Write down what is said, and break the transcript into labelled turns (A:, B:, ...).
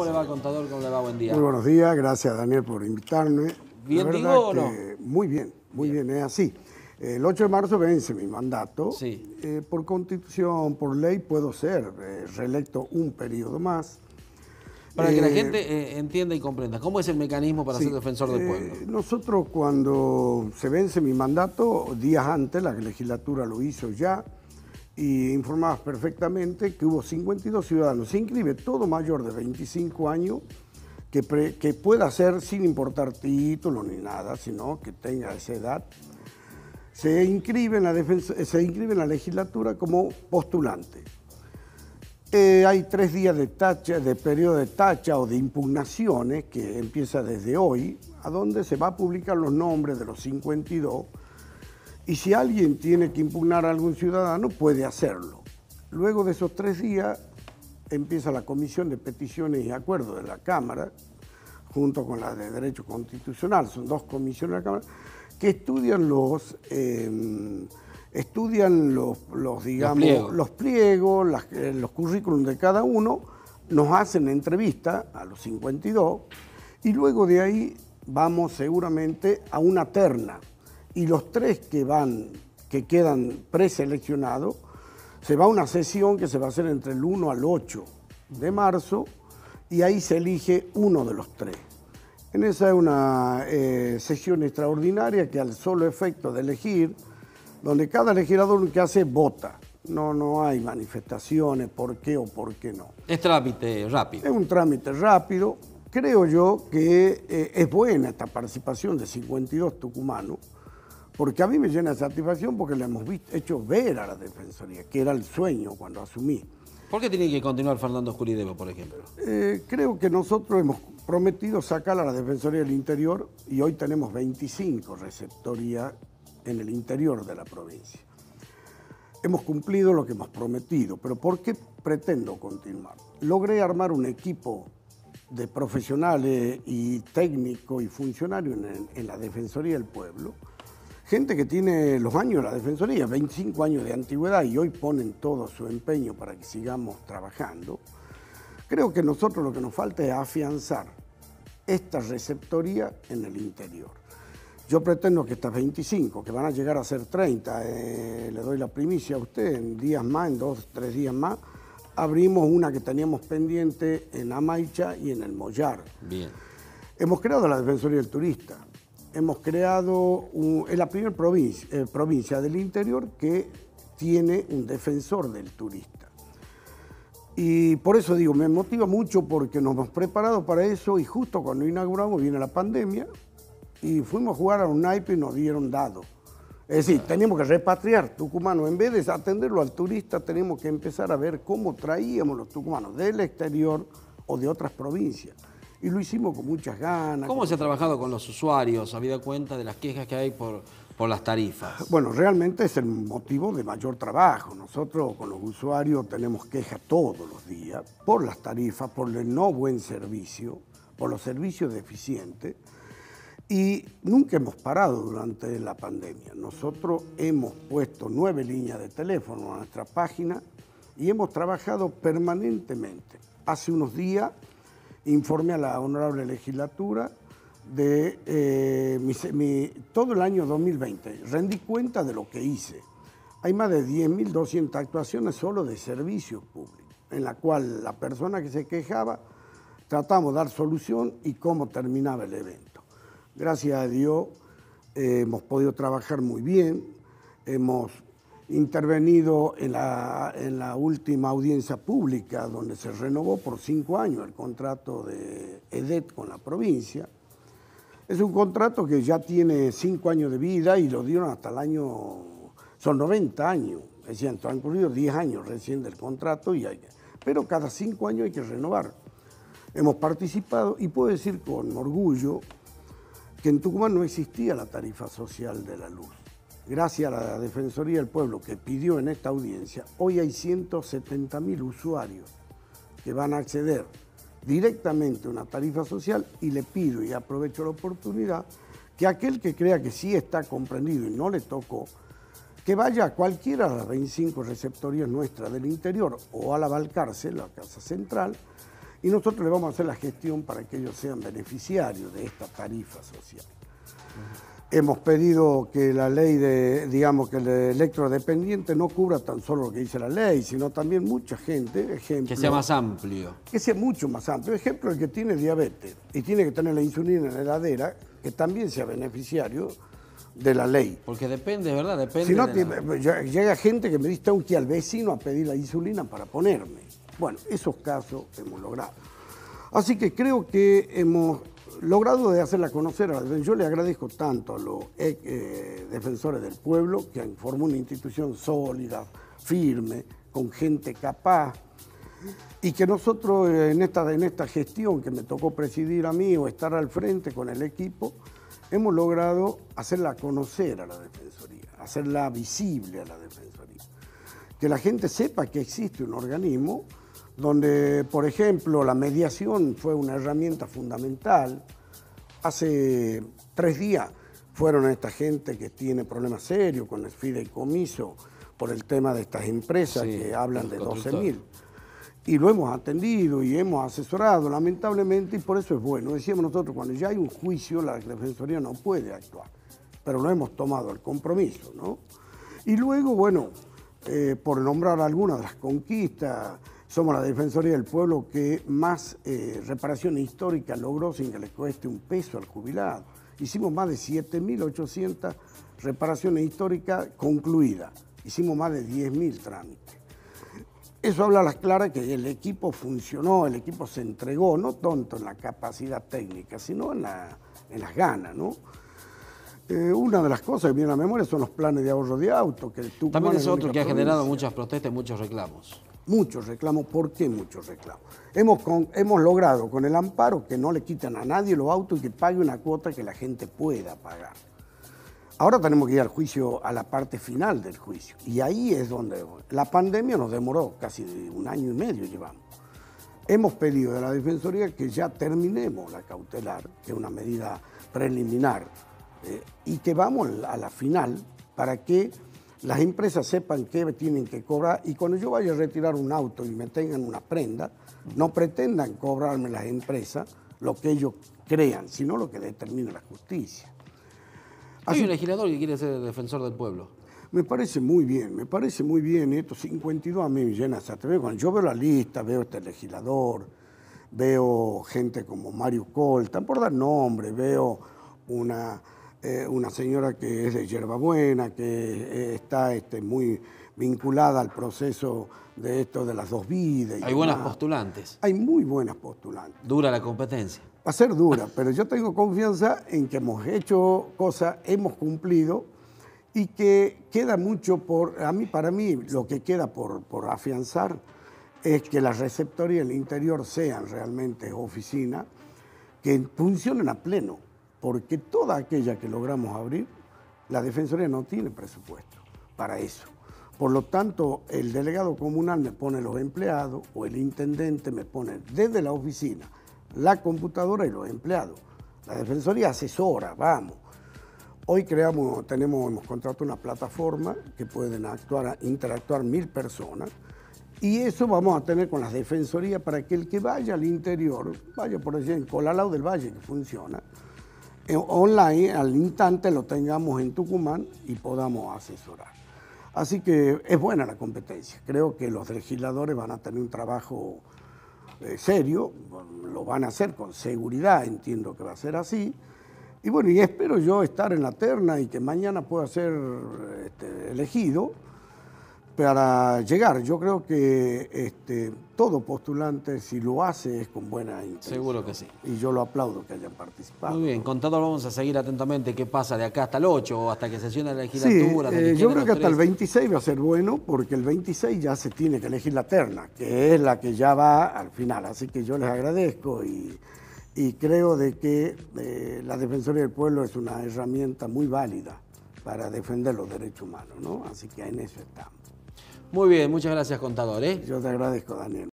A: ¿Cómo le va, contador? ¿Cómo le va? Buen día.
B: Muy buenos días, gracias Daniel por invitarme.
A: ¿Bien
B: La
A: digo
B: verdad
A: o no?
B: muy bien, es así. El 8 de marzo vence mi mandato.
A: Sí.
B: Por constitución, por ley, puedo ser reelecto un periodo más.
A: Para que la gente entienda y comprenda, ¿cómo es el mecanismo para ser defensor del pueblo?
B: Nosotros cuando se vence mi mandato, días antes, la legislatura lo hizo ya, y informabas perfectamente que hubo 52 ciudadanos. Se inscribe todo mayor de 25 años que pueda ser sin importar título ni nada, sino que tenga esa edad. Se inscribe en la legislatura como postulante. Hay 3 días de periodo de tacha o de impugnaciones que empieza desde hoy, a donde se va a publicar los nombres de los 52, y si alguien tiene que impugnar a algún ciudadano, puede hacerlo. Luego de esos 3 días empieza la Comisión de Peticiones y Acuerdos de la Cámara, junto con la de Derecho Constitucional, son 2 comisiones de la Cámara, que estudian los pliegos, los currículums de cada uno, nos hacen entrevista a los 52 y luego de ahí vamos seguramente a una terna. Y los 3 que quedan preseleccionados, se va a una sesión que se va a hacer entre el 1 al 8 de marzo y ahí se elige uno de los 3. En esa es una sesión extraordinaria que al solo efecto de elegir, donde cada legislador que hace vota. No hay manifestaciones, por qué o por qué no.
A: Es trámite rápido.
B: Es un trámite rápido. Creo yo que es buena esta participación de 52 tucumanos, porque a mí me llena de satisfacción porque le hemos hecho ver a la Defensoría, que era el sueño cuando asumí.
A: ¿Por qué tiene que continuar Fernando Escuridevo, por ejemplo?
B: Creo que nosotros hemos prometido sacar a la Defensoría del Interior y hoy tenemos 25 receptorías en el interior de la provincia. Hemos cumplido lo que hemos prometido, pero ¿por qué pretendo continuar? Logré armar un equipo de profesionales y técnicos y funcionarios en la Defensoría del Pueblo, gente que tiene los años de la Defensoría, 25 años de antigüedad, y hoy ponen todo su empeño para que sigamos trabajando. Creo que nosotros lo que nos falta es afianzar esta receptoría en el interior. Yo pretendo que estas 25, que van a llegar a ser 30, le doy la primicia a usted, en días más, en 2 o 3 días más, abrimos una que teníamos pendiente en Amaicha y en el Mollar.
A: Bien.
B: Hemos creado la Defensoría del Turista. Hemos creado, es la primera provincia del interior que tiene un defensor del turista. Y por eso digo, me motiva mucho porque nos hemos preparado para eso y justo cuando inauguramos viene la pandemia y fuimos a jugar a un naipe y nos dieron dado. Es decir, teníamos que repatriar tucumanos. En vez de atenderlo al turista, tenemos que empezar a ver cómo traíamos los tucumanos del exterior o de otras provincias. Y lo hicimos con muchas ganas.
A: ¿Cómo se ha trabajado con los usuarios, habida cuenta de las quejas que hay por las tarifas?
B: Bueno, realmente es el motivo de mayor trabajo. Nosotros con los usuarios tenemos quejas todos los días por las tarifas, por el no buen servicio, por los servicios deficientes. Y nunca hemos parado durante la pandemia. Nosotros hemos puesto 9 líneas de teléfono a nuestra página y hemos trabajado permanentemente. Hace unos días informé a la honorable legislatura de todo el año 2020. Rendí cuenta de lo que hice. Hay más de 10.200 actuaciones solo de servicios públicos, en la cual la persona que se quejaba tratamos de dar solución y cómo terminaba el evento. Gracias a Dios hemos podido trabajar muy bien, hemos intervenido en la última audiencia pública donde se renovó por 5 años el contrato de EDET con la provincia. Es un contrato que ya tiene 5 años de vida y lo dieron hasta el año, son 90 años, es decir, han transcurrido 10 años recién del contrato, pero cada 5 años hay que renovar. Hemos participado y puedo decir con orgullo que en Tucumán no existía la tarifa social de la luz. Gracias a la Defensoría del Pueblo que pidió en esta audiencia, hoy hay 170.000 usuarios que van a acceder directamente a una tarifa social y le pido y aprovecho la oportunidad que aquel que crea que sí está comprendido y no le tocó, que vaya a cualquiera de las 25 receptorías nuestras del interior o a la Valcárcel, la Casa Central, y nosotros le vamos a hacer la gestión para que ellos sean beneficiarios de esta tarifa social. Hemos pedido que la ley digamos que el electrodependiente no cubra tan solo lo que dice la ley, sino también mucha gente, ejemplo,
A: que sea más amplio.
B: Que sea mucho más amplio. Ejemplo, el que tiene diabetes y tiene que tener la insulina en la heladera, que también sea beneficiario de la ley.
A: Porque depende, ¿verdad? Depende.
B: Si no, llega gente que me dice, tengo que ir al vecino a pedir la insulina para ponerme. Bueno, esos casos hemos logrado. Así que creo que hemos logrado de hacerla conocer a la defensa. Yo le agradezco tanto a los defensores del pueblo, que han formado una institución sólida, firme, con gente capaz, y que nosotros en esta gestión que me tocó presidir a mí o estar al frente con el equipo, hemos logrado hacerla conocer a la Defensoría, hacerla visible a la Defensoría. Que la gente sepa que existe un organismo donde, por ejemplo, la mediación fue una herramienta fundamental. Hace 3 días fueron esta gente que tiene problemas serios con el fideicomiso por el tema de estas empresas que hablan de 12.000. Y lo hemos atendido y hemos asesorado, lamentablemente, y por eso es bueno. Decíamos nosotros, cuando ya hay un juicio, la Defensoría no puede actuar, pero no hemos tomado el compromiso, ¿no? Y luego, bueno, por nombrar algunas de las conquistas, somos la Defensoría del Pueblo que más reparación histórica logró sin que le cueste un peso al jubilado. Hicimos más de 7.800 reparaciones históricas concluidas. Hicimos más de 10.000 trámites. Eso habla a las claras que el equipo funcionó, el equipo se entregó, no tanto en la capacidad técnica, sino en las ganas, ¿no? Una de las cosas que viene a la memoria son los planes de ahorro de auto. Que
A: también es otro que ha generado muchas protestas y muchos reclamos.
B: Muchos reclamos. ¿Por qué muchos reclamos? Hemos logrado con el amparo que no le quiten a nadie los autos y que pague una cuota que la gente pueda pagar. Ahora tenemos que ir al juicio, a la parte final del juicio. Y ahí es donde la pandemia nos demoró casi 1 año y medio llevamos. Hemos pedido de la Defensoría que ya terminemos la cautelar, que es una medida preliminar, y que vamos a la final para que las empresas sepan qué tienen que cobrar, y cuando yo vaya a retirar un auto y me tengan una prenda, no pretendan cobrarme las empresas lo que ellos crean, sino lo que determina la justicia.
A: Hay un legislador que quiere ser defensor del pueblo.
B: Me parece muy bien esto. 52 a mí me llena satisfacción. Cuando yo veo la lista, veo este legislador, veo gente como Mario Colta, por dar nombre, veo una señora que es de Yerbabuena, que está muy vinculada al proceso de esto de las 2 vidas.
A: Hay buenas postulantes.
B: Hay muy buenas postulantes.
A: Dura la competencia.
B: Va a ser dura, pero yo tengo confianza en que hemos hecho cosas, hemos cumplido y que queda mucho para mí, lo que queda por afianzar es que la receptoría y el interior sean realmente oficinas que funcionen a pleno, porque toda aquella que logramos abrir, la Defensoría no tiene presupuesto para eso. Por lo tanto, el delegado comunal me pone los empleados o el intendente me pone desde la oficina la computadora y los empleados. La Defensoría asesora, vamos. Hoy hemos contratado una plataforma que pueden interactuar 1.000 personas y eso vamos a tener con las Defensorías para que el que vaya al interior, vaya por ejemplo en Colalao del Valle, que funciona, online al instante lo tengamos en Tucumán y podamos asesorar. Así que es buena la competencia. Creo que los legisladores van a tener un trabajo serio, lo van a hacer con seguridad, entiendo que va a ser así. Y bueno, y espero yo estar en la terna y que mañana pueda ser elegido para llegar. Yo creo que todo postulante, si lo hace, es con buena intención.
A: Seguro que sí.
B: Y yo lo aplaudo que hayan participado.
A: Muy bien, contador, vamos a seguir atentamente qué pasa de acá hasta el 8 o hasta que sesione la legislatura.
B: Sí, yo creo que hasta el 26 va a ser bueno, porque el 26 ya se tiene que elegir la terna, que es la que ya va al final. Así que yo les agradezco y creo de que la Defensoría del Pueblo es una herramienta muy válida para defender los derechos humanos, ¿no? Así que en eso estamos.
A: Muy bien, muchas gracias, contador.
B: Yo te agradezco, Daniel.